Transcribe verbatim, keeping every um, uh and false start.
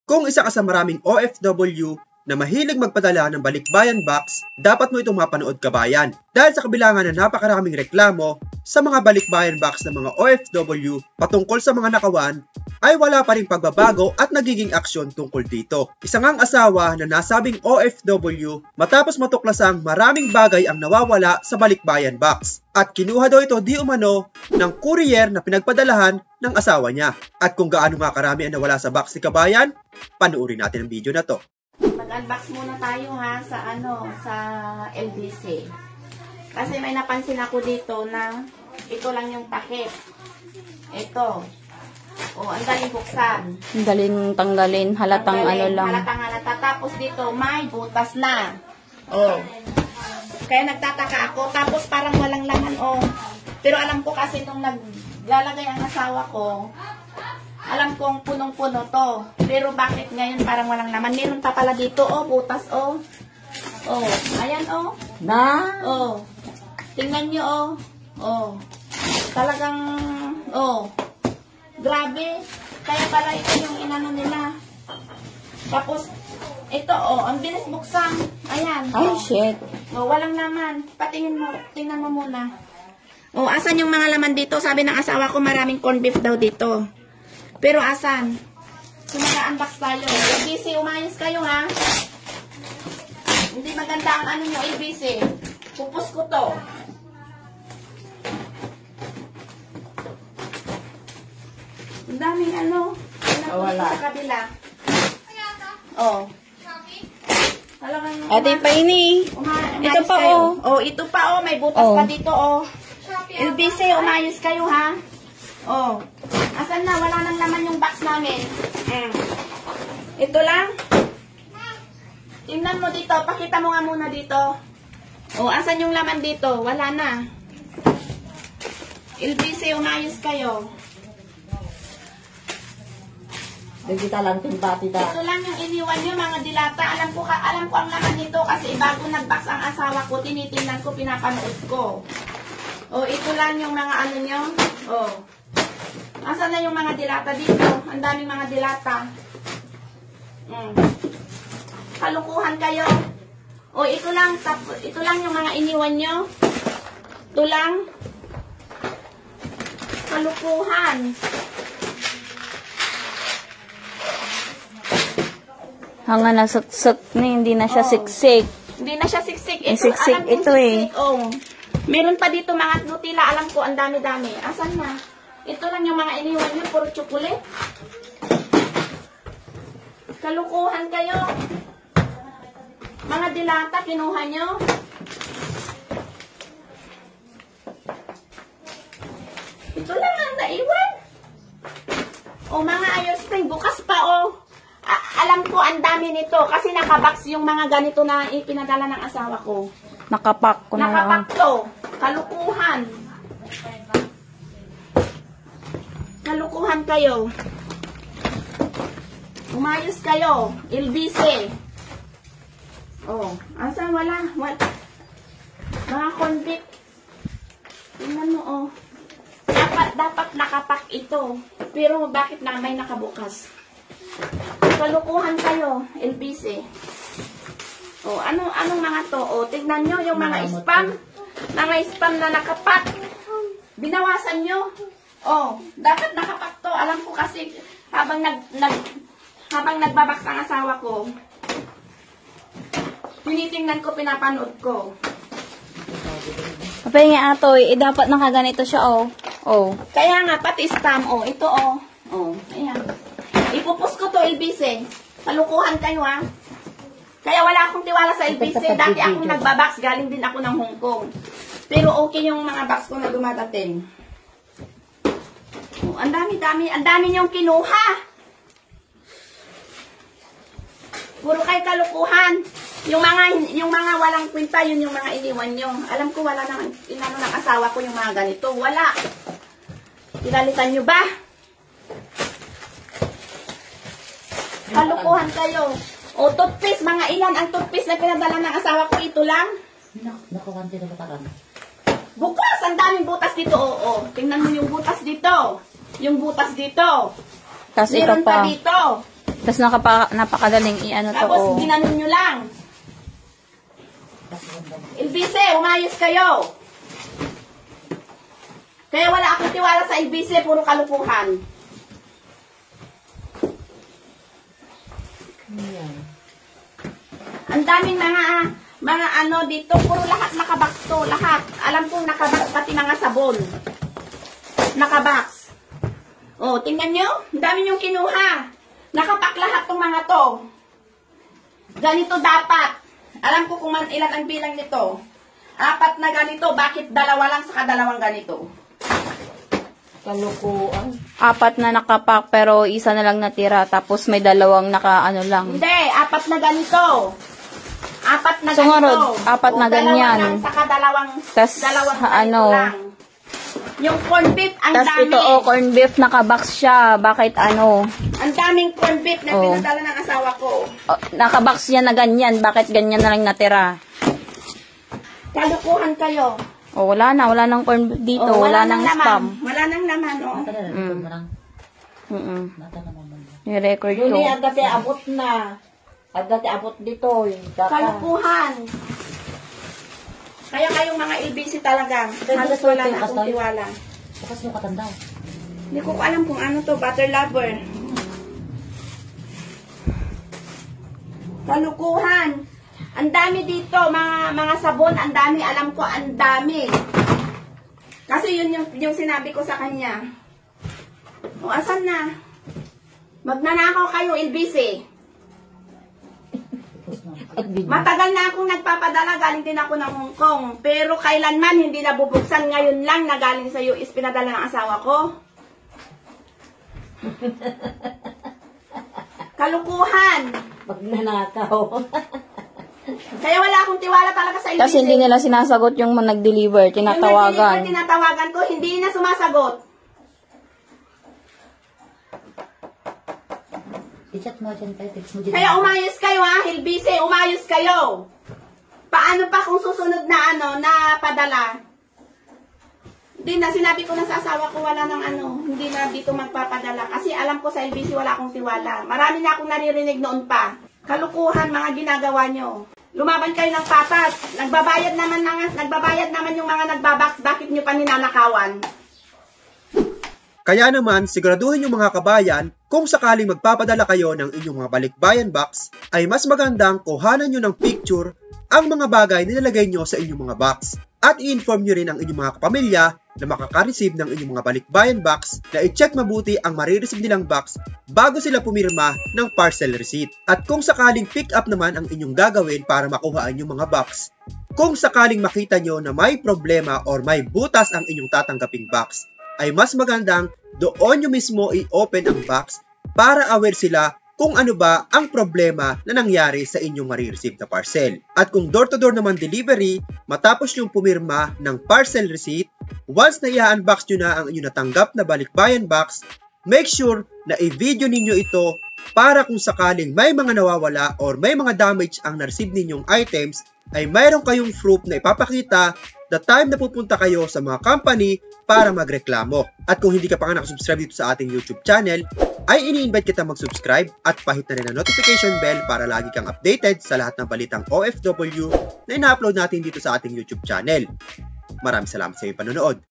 Kung isa ka sa maraming O F W na mahilig magpadala ng balikbayan box, dapat mo itong mapanood kabayan. Dahil sa kabilangan na napakaraming reklamo sa mga balikbayan box ng mga O F W patungkol sa mga nakawan, ay wala pa rin pagbabago at nagiging aksyon tungkol dito. Isang ang asawa na nasabing O F W matapos matuklasang maraming bagay ang nawawala sa balikbayan box. At kinuha daw ito di umano ng courier na pinagpadalahan ng asawa niya. At kung gaano nga karami ang nawala sa box ni kabayan, panuorin natin ang video na to. Mag-unbox muna tayo ha sa ano, sa L B C. Kasi may napansin ako dito na ito lang yung takip. Ito. Oh, ang daling buksan. Ang daling tanggalin, halatang Tanggalin, ano lang. Halatang halata. Tapos dito, may butas na. Oh. Kaya nagtataka ako. Tapos parang walang laman, oh. Pero alam ko kasi nung naglalagay ang asawa ko, alam kong punong-puno to. Pero bakit ngayon parang walang laman? Meron pa pala dito, oh, butas, oh. Oh, ayan, oh. Na? Oh. Tingnan nyo, oh. Oh. Talagang, oh. Grabe. Kaya pala ito yung inano nila. Tapos, ito, oh, ang bilis buksan. Ayan. Ay, oh. shit. Oh, walang laman. Patingin mo, tingnan mo muna. Oh, asan yung mga laman dito? Sabi ng asawa ko maraming corned beef daw dito. Pero asan? Kung mag-unbox tayo. A B C, umayos kayo ha. Hindi maganda ang ano nyo, A B C. Pupus ko to. Ang daming ano. Oh, wala. Sa kabila. Oh. Talagang Ate pa ini. Ito pa, kayo. oh. Oh, ito pa oh, may butas Oh. pa dito oh. L B C, umayos kayo ha. Oh. Asan na? Wala nang laman yung box namin. Mm. Ito lang. Tingnan mo dito. Pakita mo nga muna dito. Oh, asan yung laman dito? Wala na. L B C, umayos kayo. Dagita lang timba, tita. Ito lang yung iniwan nyo, mga dilata. Alam ko, alam ko ang laman nito kasi bago nag-box ang asawa ko, tinitingnan ko, pinapanood ko. Oh, ito lang yung mga ano nyo. Oh. Asan na yung mga dilata dito? Ang daming mga dilata. Mm. Kalukuhan kayo. O, ito lang. Ito lang yung mga iniwan nyo. Ito lang. Kalukuhan. Hanga na suk-suk na, hindi na siya Oh. siksik. Hindi na siya siksik. Yung siksik alam kong ito eh. siksik. Oh. Meron pa dito mga Nutella. Alam ko, ang dami-dami. Asan na? Ito lang yung mga iniwan nyo. Puro chocolate. Kalukuhan kayo. Mga dilata, kinuha nyo. Ito lang ang naiwan. O, mga ice cream. Bukas pa, o. A- alam ko, ang dami nito. Kasi nakabox yung mga ganito na ipinadala ng asawa ko. Nakapak ko na lang. Nakapak to. Kalukuhan. Kalukuhan kayo. Umayos kayo. L B C. Oh, asan wala? Wala. Mga convict. Tingnan mo, oh. Dapat, dapat nakapak ito. Pero bakit na may nakabukas? Kalukuhan kayo, L B C. Oh, ano, anong mga to? Oh, tignan nyo yung mga spam. Mga spam na nakapak. Binawasan nyo. Oh, dapat nakapak to. Alam ko kasi habang nag, nag habang nagbabaks ang asawa ko, tinitingnan ko, pinapanood ko. Kapag nga ato, eh, dapat nakaganito siya, oh. Oh. Kaya nga, pati spam, oh. Ito, oh. Oh, ayan. Ipupus ko to, L B C. Kalukuhan kayo, ha. Kaya wala akong tiwala sa L B C. Dati akong nagbabox, galing din ako ng Hong Kong. Pero okay yung mga box ko na dumadating. Oh, ang dami-dami, ang dami niyong kinuha. Puro kayo kalukuhan. Yung mga yung mga walang kwenta, yun yung mga iniwan nyo. Alam ko wala nang inano ng asawa ko yung mga ganito. Wala. Pinalitan nyo ba? Kalukuhan kayo. O, toothpaste, mga ilan ang toothpaste na pinadala ng asawa ko, ito lang. Nakukanti na batakan. Bukas, ang daming butas dito. Oo, oh, oh. Tingnan mo yung butas dito. Yung butas dito. Tapos ito Meron pa pa. dito. Tapos nakapa, napakadaling i-ano to, Tapos oh. ginanon nyo lang. Elbise, umayos kayo. Kaya wala akong tiwala sa Elbise, puro kalukuhan. Ang daming mga mga ano dito, puro lahat nakabox to, lahat. Alam kong nakabox, pati mga sabon. Nakabox. Oh, tingnan nyo, ang dami nyong kinuha. Nakapak lahat tong mga to. Ganito dapat. Alam ko kung man, ilan ang bilang nito. Apat na ganito, bakit dalawa lang sa kadalawang ganito? Kalukuan. Apat na nakapak pero isa na lang natira. Tapos may dalawang naka ano lang. Hindi, apat na ganito. Apat na Sumunod, ganito. apat na O, dalawa ganyan. lang sa kadalawang, Tas, dalawang ha, ganito ano. lang. Yung corn beef, ang Tapos dami. ito, oh, corn beef, nakabox siya. Bakit ano? Ang daming corn beef na Oh. pinadala ng asawa ko. Oh, nakabox yan na ganyan. Bakit ganyan na lang natira? Kalukuhan kayo. Oh, wala na. Wala nang corn beef dito. Oh, wala, nang nang laman. spam. Wala nang laman, oh. Mm. Mm-mm. I-record ko. Yun ang dati abot na. Ang dati abot dito. Yung data. Kalukuhan. Kaya kayong mga L B C talaga. Halos wala na akong tiwala. Bakas yung katanda. Hindi ko alam kung ano to, butter lover. Kalukuhan. Ang dami dito, mga mga sabon, ang dami, alam ko, ang dami. Kasi yun yung, yung sinabi ko sa kanya. O, asan na? Magnanakaw kayo, L B C. Matagal na akong nagpapadala, galing din ako ng Hong Kong. Pero kailanman hindi nabubuksan, ngayon lang na galing sa U S, pinadala ng asawa ko. Kalukuhan. Magnanakaw. Kaya wala akong tiwala talaga sa L B C. Tapos hindi nila sinasagot yung nag-deliver. Yung Tinatawagan. nag-deliver, tinatawagan ko, hindi na sumasagot. I-chat mo dyan kayo. Text mo dyan. Kaya umayos kayo ha, L B C, umayos kayo. Paano pa kung susunod na ano, na padala? Hindi na, sinabi ko na sa asawa ko, wala nang ano, hindi na dito magpapadala. Kasi alam ko sa L B C wala akong tiwala. Marami na akong naririnig noon pa. Kalukuhan mga ginagawa nyo. Lumaban kayo ng patas. Nagbabayad naman, ng, nagbabayad naman yung mga nagbabox. Bakit nyo pa ninanakawan? Kaya naman, siguraduhin yung mga kabayan, kung sakaling magpapadala kayo ng inyong mga balikbayan box, ay mas magandang kuhanan nyo ng picture ang mga bagay na nilagay nyo sa inyong mga box. At i-inform nyo rin ang inyong mga kapamilya na makaka-receive ng inyong mga balikbayan box na i-check mabuti ang marireceive nilang box bago sila pumirma ng parcel receipt. At kung sakaling pick up naman ang inyong gagawin para makuhaan yung mga box, kung sakaling makita nyo na may problema or may butas ang inyong tatanggaping box, ay mas magandang doon nyo mismo i-open ang box para aware sila kung ano ba ang problema na nangyari sa inyong marireceive na parcel. At kung door-to-door naman delivery, matapos yung pumirma ng parcel receipt, once na i-unbox nyo na ang inyong natanggap na balikbayan box, make sure na i-video ninyo ito para kung sakaling may mga nawawala or may mga damage ang na-receive ninyong items, ay mayroon kayong proof na ipapakita the time na pupunta kayo sa mga company para magreklamo. At kung hindi ka pa nga nakasubscribe dito sa ating YouTube channel, ay ini-invite kita mag-subscribe at pahit na rin ang notification bell para lagi kang updated sa lahat ng balitang O F W na ina-upload natin dito sa ating YouTube channel. Maraming salamat sa iyong panonood.